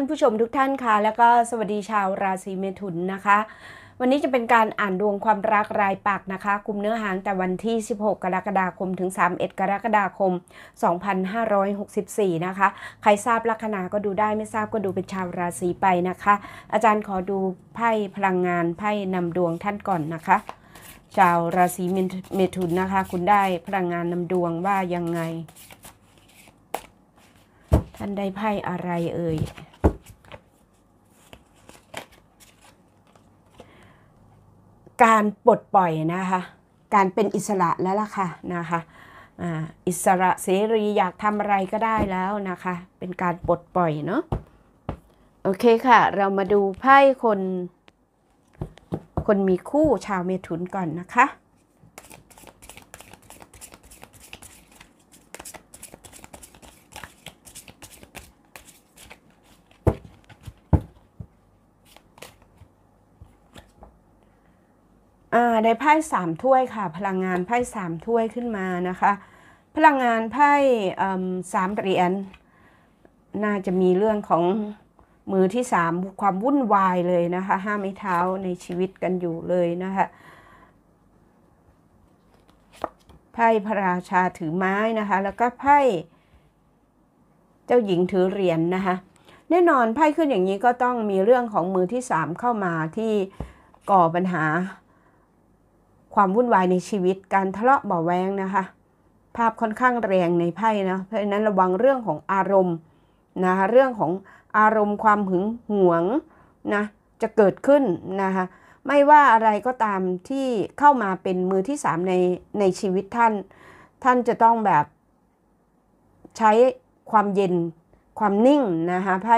านผู้ชมทุกท่านค่ะแล้วก็สวัสดีชาวราศีเมถุนนะคะวันนี้จะเป็นการอ่านดวงความรักรายปักนะคะคุมเนื้อหาแต่วันที่16กรกฎาคมถึง31กรกฎาคม2564นะคะใครทราบลัคนาก็ดูได้ไม่ทราบก็ดูเป็นชาวราศีไปนะคะอาจารย์ขอดูไพ่พลังงานไพ่นำดวงท่านก่อนนะคะชาวราศีเมถุนนะคะคุณได้พลังงานนำดวงว่ายังไงท่านได้ไพ่อะไรเอ่ยการปลดปล่อยนะคะการเป็นอิสระแล้วล่ะค่ะนะคะอิสระเสรีอยากทำอะไรก็ได้แล้วนะคะเป็นการปลดปล่อยเนาะโอเคค่ะเรามาดูไพ่คนมีคู่ชาวเมถุนก่อนนะคะได้ไพ่3 ถ้วยค่ะพลังงานไพ่3 ถ้วยขึ้นมานะคะพลังงานไพ่3 เหรียญน่าจะมีเรื่องของมือที่3ความวุ่นวายเลยนะคะ5 ไม้เท้าในชีวิตกันอยู่เลยนะคะไพ่พระราชาถือไม้นะคะแล้วก็ไพ่เจ้าหญิงถือเหรียญนะคะแน่นอนไพ่ขึ้นอย่างนี้ก็ต้องมีเรื่องของมือที่3เข้ามาที่ก่อปัญหาความวุ่นวายในชีวิตการทะเลาะเบาะแว้งนะคะภาพค่อนข้างแรงในไพ่นะเพราะฉะนั้นระวังเรื่องของอารมณ์นะคะเรื่องของอารมณ์ความหึงหวงนะจะเกิดขึ้นนะคะไม่ว่าอะไรก็ตามที่เข้ามาเป็นมือที่3ในชีวิตท่านจะต้องแบบใช้ความเย็นความนิ่งนะคะไพ่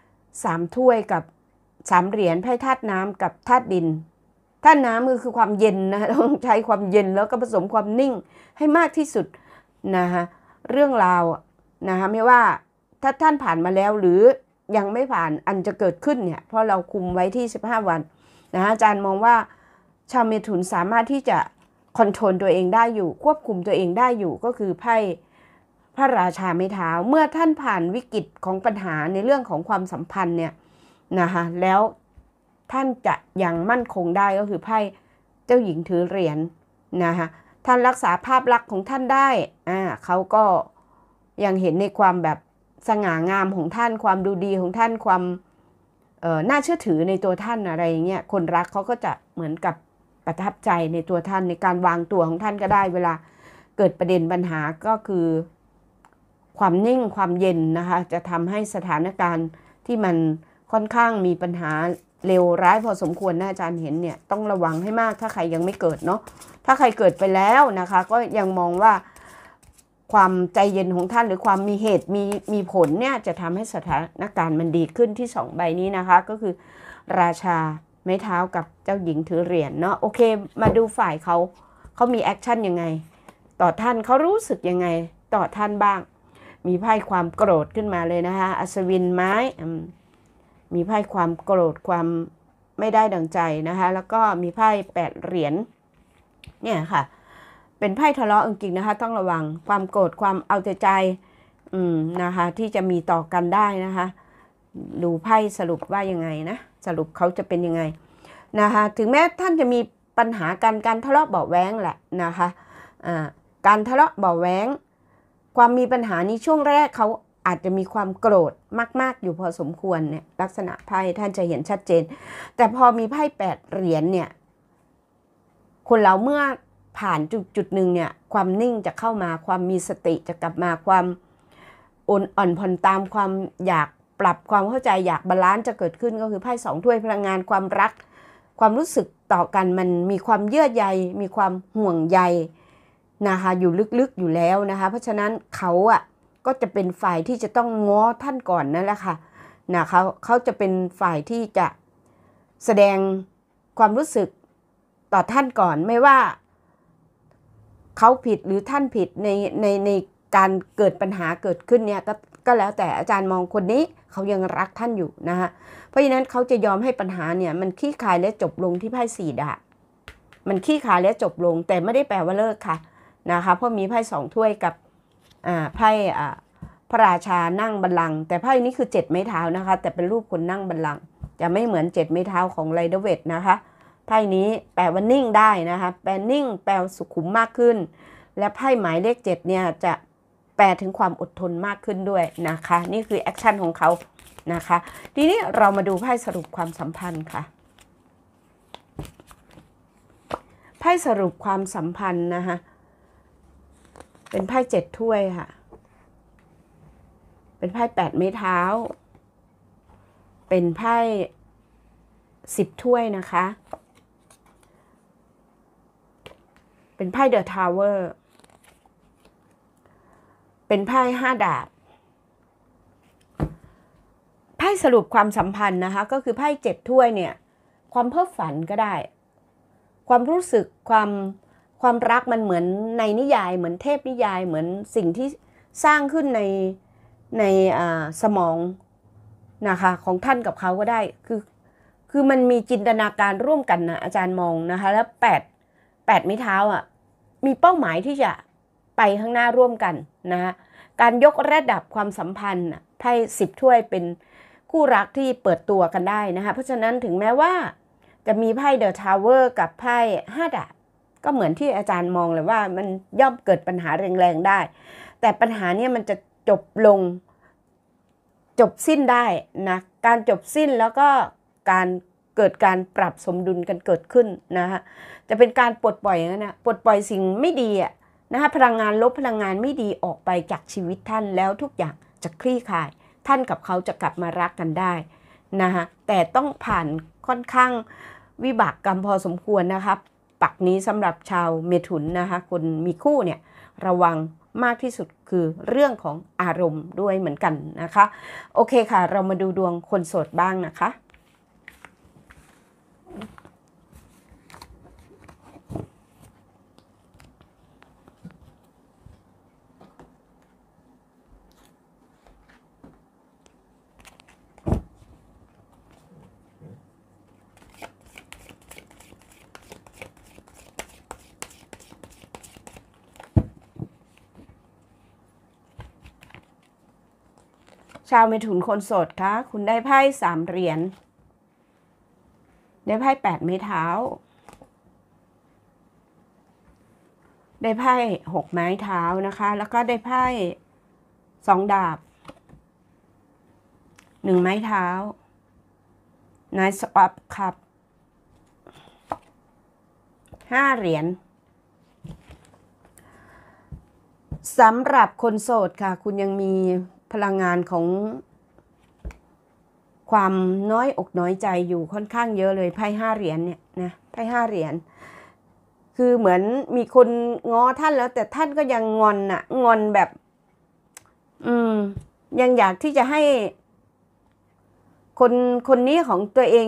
3 ถ้วยกับ3 เหรียญไพ่ธาตุน้ำกับธาตุดินธาตุน้ำคือความเย็นนะต้องใช้ความเย็นแล้วก็ผสมความนิ่งให้มากที่สุดนะคะเรื่องราวนะคะไม่ว่าถ้าท่านผ่านมาแล้วหรือยังไม่ผ่านอันจะเกิดขึ้นเนี่ยเพราะเราคุมไว้ที่15 วันนะอาจารย์มองว่าชาวเมถุนสามารถที่จะคอนโทรลตัวเองได้อยู่ควบคุมตัวเองได้อยู่ก็คือไพ่พระราชาไม้เท้าเมื่อท่านผ่านวิกฤตของปัญหาในเรื่องของความสัมพันธ์เนี่ยนะคะแล้วท่านจะยังมั่นคงได้ก็คือไพ่เจ้าหญิงถือเหรียญนะคะท่านรักษาภาพลักษณ์ของท่านได้เขาก็ยังเห็นในความแบบสง่างามของท่านความดูดีของท่านความน่าเชื่อถือในตัวท่านอะไรอย่างเงี้ยคนรักเขาก็จะเหมือนกับประทับใจในตัวท่านในการวางตัวของท่านก็ได้เวลาเกิดประเด็นปัญหาก็คือความนิ่งความเย็นนะคะจะทำให้สถานการณ์ที่มันค่อนข้างมีปัญหาเลวร้ายพอสมควรนะอาจารย์เห็นเนี่ยต้องระวังให้มากถ้าใครยังไม่เกิดเนาะถ้าใครเกิดไปแล้วนะคะก็ยังมองว่าความใจเย็นของท่านหรือความมีเหตุมีผลเนี่ยจะทำให้สถานการณ์มันดีขึ้นที่2 ใบนี้นะคะก็คือราชาไม้เท้ากับเจ้าหญิงถือเหรียญเนาะโอเคมาดูฝ่ายเขามีแอคชั่นยังไงต่อท่านเขารู้สึกยังไงต่อท่านบ้างมีไพ่ความโกรธขึ้นมาเลยนะคะอัศวินไม้มีไพ่ความโกรธความไม่ได้ดังใจนะคะแล้วก็มีไพ่8 เหรียญเนี่ยค่ะเป็นไพ่ทะเลาะจริงๆนะคะต้องระวังความโกรธความเอาแต่ใจนะคะที่จะมีต่อกันได้นะคะดูไพ่สรุปว่ายังไงนะสรุปเขาจะเป็นยังไงนะคะถึงแม้ท่านจะมีปัญหาการทะเลาะเบาะแว้งแหละนะคะการทะเลาะเบาะแว้งความมีปัญหานี้ช่วงแรกเขาอาจจะมีความโกรธมากๆอยู่พอสมควรเนี่ยลักษณะไพ่ท่านจะเห็นชัดเจนแต่พอมีไพ่8 เหรียญเนี่ยคนเราเมื่อผ่านจุดหนึ่งเนี่ยความนิ่งจะเข้ามาความมีสติจะกลับมาความอ่อนผ่อนตามความอยากปรับความเข้าใจอยากบาลานซ์จะเกิดขึ้นก็คือไพ่2 ถ้วยพลังงานความรักความรู้สึกต่อกันมันมีความเยื่อใยมีความห่วงใยนะคะอยู่ลึกๆอยู่แล้วนะคะเพราะฉะนั้นก็จะเป็นฝ่ายที่จะต้องง้อท่านก่อนนั่นแหละค่ะเขาจะเป็นฝ่ายที่จะแสดงความรู้สึกต่อท่านก่อนไม่ว่าเขาผิดหรือท่านผิดในการเกิดปัญหาเกิดขึ้นเนี่ยก็แล้วแต่อาจารย์มองคนนี้เขายังรักท่านอยู่นะคะเพราะฉะนั้นเขาจะยอมให้ปัญหาเนี่ยมันคลี่คลายและจบลงที่ไพ่4 ดาบมันคลี่คลายและจบลงแต่ไม่ได้แปลว่าเลิกค่ะนะคะเพราะมีไพ่2 ถ้วยกับไพ่พระราชานั่งบัลลังก์แต่ไพ่นี้คือ7ไม้เท้านะคะแต่เป็นรูปคนนั่งบัลลังก์จะไม่เหมือน7ไม้เท้าของไรเดอร์เวทนะคะไพ่นี้แปลว่านิ่งได้นะคะแปลนิ่งแปลสุขุมมากขึ้นและไพ่หมายเลข7เนี่ยจะแปลถึงความอดทนมากขึ้นด้วยนะคะนี่คือแอคชั่นของเขานะคะทีนี้เรามาดูไพ่สรุปความสัมพันธ์ค่ะไพ่สรุปความสัมพันธ์นะคะเป็นไพ่7ถ้วยค่ะเป็นไพ่8ไม้เท้าเป็นไพ่10ถ้วยนะคะเป็นไพ่เดอะทาวเวอร์เป็นไพ่5ดาบไพ่สรุปความสัมพันธ์นะคะก็คือไพ่7ถ้วยเนี่ยความเพ้อฝันก็ได้ความรู้สึกความรักมันเหมือนในนิยายเหมือนเทพนิยายเหมือนสิ่งที่สร้างขึ้นในสมองนะคะของท่านกับเขาก็ได้คือมันมีจินตนาการร่วมกันนะอาจารย์มองนะคะแล้ว8ไม้เท้าอ่ะมีเป้าหมายที่จะไปข้างหน้าร่วมกันนะการยกระดับความสัมพันธ์ไพ่10ถ้วยเป็นคู่รักที่เปิดตัวกันได้นะคะเพราะฉะนั้นถึงแม้ว่าจะมีไพ่เดอะทาวเวอร์กับไพ่5ดาบก็เหมือนที่อาจารย์มองเลยว่ามันย่อมเกิดปัญหาแรงๆได้แต่ปัญหาเนี่ยมันจะจบลงจบสิ้นได้นะการจบสิ้นแล้วก็การเกิดการปรับสมดุลกันเกิดขึ้นนะคะจะเป็นการปลดปล่อยนะปลดปล่อยสิ่งไม่ดีนะคะพลังงานลบพลังงานไม่ดีออกไปจากชีวิตท่านแล้วทุกอย่างจะคลี่คลายท่านกับเขาจะกลับมารักกันได้นะคะแต่ต้องผ่านค่อนข้างวิบากกรรมพอสมควรนะคะปักนี้สำหรับชาวเมถุนนะคะคนมีคู่เนี่ยระวังมากที่สุดคือเรื่องของอารมณ์ด้วยเหมือนกันนะคะโอเคค่ะเรามาดูดวงคนโสดบ้างนะคะชาวเมถุนคนโสดคะคุณได้ไพ่3เหรียญได้ไพ่8ไม้เท้าได้ไพ่6ไม้เท้านะคะแล้วก็ได้ไพ่2ดาบ1ไม้เท้า Nice of Cup 5เหรียญสำหรับคนโสดค่ะคุณยังมีพลังงานของความน้อยอกน้อยใจอยู่ค่อนข้างเยอะเลยไพ่5เหรียญเนี่ยนะไพ่5เหรียญคือเหมือนมีคนง้อท่านแล้วแต่ท่านก็ยังงอนน่ะงอนแบบยังอยากที่จะให้คนนี้ของตัวเอง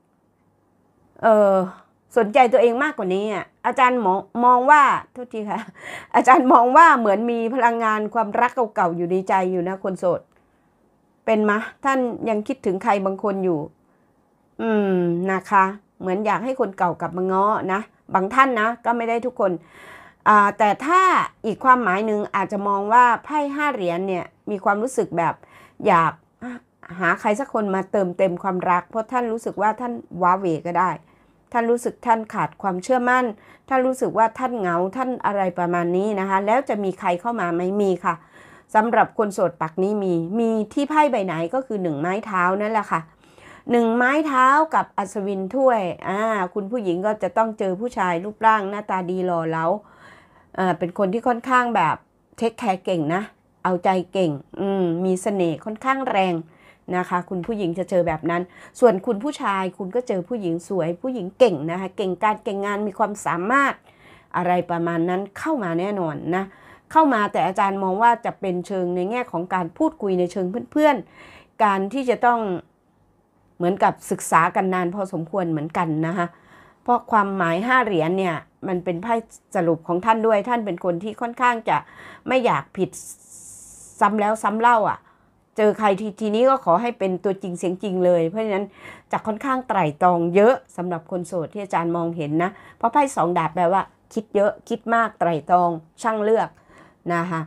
สนใจตัวเองมากกว่านี้อ่ะอาจารย์มองว่าโทษทีค่ะอาจารย์มองว่าเหมือนมีพลังงานความรักเก่าๆอยู่ในใจอยู่นะคนโสดเป็นมะท่านยังคิดถึงใครบางคนอยู่นะคะเหมือนอยากให้คนเก่ากลับมาง้อนะบางท่านนะก็ไม่ได้ทุกคนแต่ถ้าอีกความหมายหนึ่งอาจจะมองว่าไพ่5เหรียญเนี่ยมีความรู้สึกแบบอยากหาใครสักคนมาเติมเต็มความรักเพราะท่านรู้สึกว่าท่านว้าเหวก็ได้ท่านรู้สึกท่านขาดความเชื่อมั่นท่านรู้สึกว่าท่านเหงาท่านอะไรประมาณนี้นะคะแล้วจะมีใครเข้ามาไหมมีค่ะสำหรับคนโสดปักนี้มีที่ไพ่ใบไหนก็คือ1ไม้เท้านั่นแหละค่ะ1ไม้เท้ากับอัศวินถ้วยคุณผู้หญิงก็จะต้องเจอผู้ชายรูปร่างหน้าตาดีหล่อเหลาเป็นคนที่ค่อนข้างแบบเทคแคร์เก่งนะเอาใจเก่งมีเสน่ห์ค่อนข้างแรงนะคะคุณผู้หญิงจะเจอแบบนั้นส่วนคุณผู้ชายคุณก็เจอผู้หญิงสวยผู้หญิงเก่งนะคะเก่งการเก่งงานมีความสามารถอะไรประมาณนั้นเข้ามาแน่นอนนะเข้ามาแต่อาจารย์มองว่าจะเป็นเชิงในแง่ของการพูดคุยในเชิงเพื่อนๆการที่จะต้องเหมือนกับศึกษากันนานพอสมควรเหมือนกันนะคะเพราะความหมาย5เหรียญเนี่ยมันเป็นไพ่สรุปของท่านด้วยท่านเป็นคนที่ค่อนข้างจะไม่อยากผิดซ้ำแล้วซ้ำเล่าเจอใครทีนี้ก็ขอให้เป็นตัวจริงเสียงจริงเลยเพราะฉะนั้นจะค่อนข้างไตร่ตรองเยอะสำหรับคนโสดที่อาจารย์มองเห็นนะเพราะไพ่2ดาบแปลว่าคิดเยอะคิดมากไตร่ตรองช่างเลือกนะคะ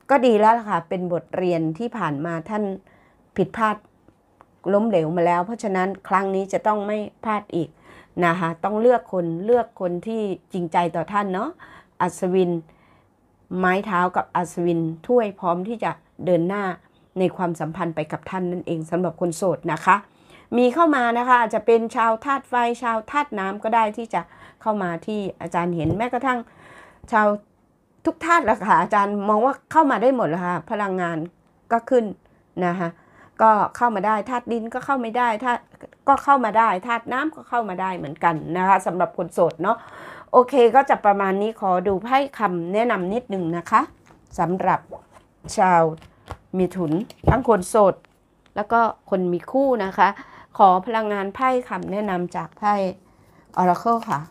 ก็ดีแล้วล่ะค่ะเป็นบทเรียนที่ผ่านมาท่านผิดพลาดล้มเหลวมาแล้วเพราะฉะนั้นครั้งนี้จะต้องไม่พลาดอีกนะคะต้องเลือกคนที่จริงใจต่อท่านเนาะอัศวินไม้เท้ากับอัศวินถ้วยพร้อมที่จะเดินหน้าในความสัมพันธ์ไปกับท่านนั่นเองสำหรับคนโสดนะคะมีเข้ามานะคะอาจจะเป็นชาวธาตุไฟชาวธาตุน้ำก็ได้ที่จะเข้ามาที่อาจารย์เห็นแม้กระทั่งชาวทุกธาตุละค่ะอาจารย์มองว่าเข้ามาได้หมดแล้วค่ะพลังงานก็ขึ้นนะคะก็เข้ามาได้ธาตุดินก็เข้าไม่ได้ธาตุก็เข้ามาได้ธาตุน้ำก็เข้ามาได้เหมือนกันนะคะสำหรับคนโสดเนาะโอเคก็จะประมาณนี้ขอดูไพ่คำแนะนำนิดหนึ่งนะคะสำหรับชาวมิถุนทั้งคนโสดแล้วก็คนมีคู่นะคะขอพลังงานไพ่คำแนะนำจากไพ่ Oracle ค่ะ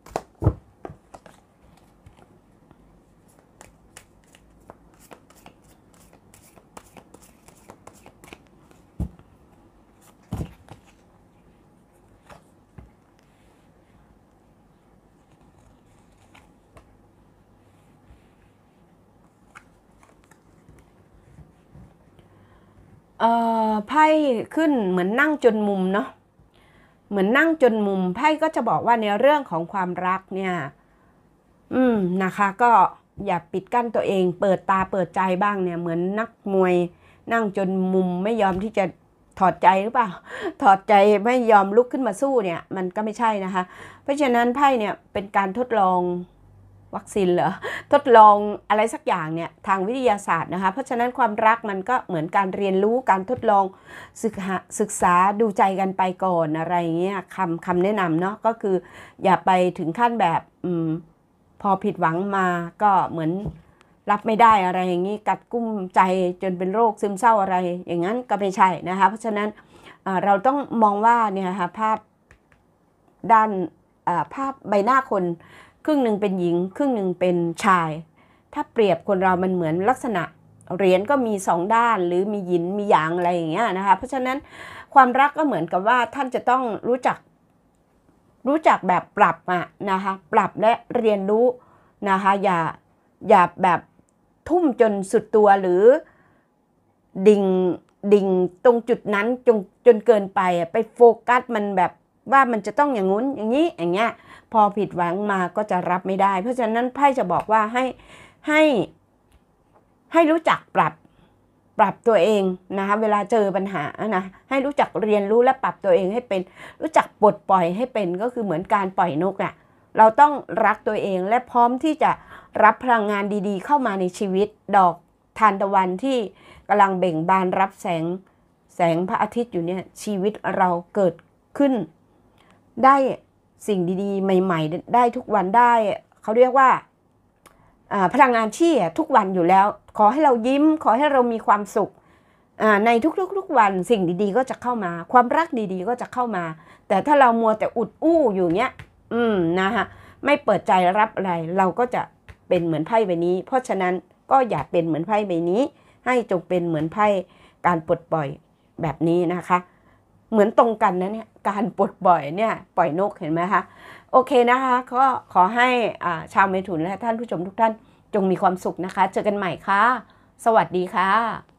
ไพ่ขึ้นเหมือนนั่งจนมุมเนาะเหมือนนั่งจนมุมไพ่ก็จะบอกว่าในเรื่องของความรักเนี่ยนะคะก็อย่าปิดกั้นตัวเองเปิดตาเปิดใจบ้างเนี่ยเหมือนนักมวยนั่งจนมุมไม่ยอมที่จะถอดใจหรือเปล่าถอดใจไม่ยอมลุกขึ้นมาสู้เนี่ยมันก็ไม่ใช่นะคะเพราะฉะนั้นไพ่เนี่ยเป็นการทดลองวัคซีนเหรอทดลองอะไรสักอย่างเนี่ยทางวิทยาศาสตร์นะคะเพราะฉะนั้นความรักมันก็เหมือนการเรียนรู้การทดลองศึกษาดูใจกันไปก่อนอะไรเงี้ยคำแนะนำเนาะก็คืออย่าไปถึงขั้นแบบพอผิดหวังมาก็เหมือนรับไม่ได้อะไรอย่างนี้กัดกุ้มใจจนเป็นโรคซึมเศร้าอะไรอย่างนั้นก็ไม่ใช่นะคะเพราะฉะนั้นเราต้องมองว่าเนี่ยค่ะภาพด้านภาพใบหน้าคนครึ่งหนึ่งเป็นหญิงครึ่งหนึ่งเป็นชายถ้าเปรียบคนเรามันเหมือนลักษณะเหรียญก็มีสองด้านหรือมีหยินมีหยางอะไรอย่างเงี้ยนะคะเพราะฉะนั้นความรักก็เหมือนกับว่าท่านจะต้องรู้จักแบบปรับนะคะปรับและเรียนรู้นะคะอย่าแบบทุ่มจนสุดตัวหรือดิ่งตรงจุดนั้นจนเกินไปโฟกัสมันแบบว่ามันจะต้องอย่างงู้นอย่างนี้อย่างเงี้ยพอผิดหวังมาก็จะรับไม่ได้เพราะฉะนั้นไพ่จะบอกว่าให้รู้จักปรับตัวเองนะคะเวลาเจอปัญหานะให้รู้จักเรียนรู้และปรับตัวเองให้เป็นรู้จักปลดปล่อยให้เป็นก็คือเหมือนการปล่อยนกอ่ะเราต้องรักตัวเองและพร้อมที่จะรับพลังงานดีๆเข้ามาในชีวิตดอกทานตะวันที่กำลังเบ่งบานรับแสงพระอาทิตย์อยู่เนี่ยชีวิตเราเกิดขึ้นได้สิ่งดีๆใหม่ๆได้ทุกวันได้เขาเรียกว่าพลังงานชี่ทุกวันอยู่แล้วขอให้เรายิ้มขอให้เรามีความสุขในทุกวันสิ่งดีๆก็จะเข้ามาความรักดีๆก็จะเข้ามาแต่ถ้าเรามัวแต่อุดอู้อยู่เนี้ยนะคะไม่เปิดใจรับอะไรเราก็จะเป็นเหมือนไพ่ใบนี้เพราะฉะนั้นก็อย่าเป็นเหมือนไพ่ใบนี้ให้จงเป็นเหมือนไพ่การปลดปล่อยแบบนี้นะคะเหมือนตรงกันนะเนี่ยการปลดปล่อยเนี่ยปล่อยนกเห็นไหมคะโอเคนะคะก็ขอให้ชาวเมถุนและท่านผู้ชมทุกท่านจงมีความสุขนะคะเจอกันใหม่ค่ะสวัสดีค่ะ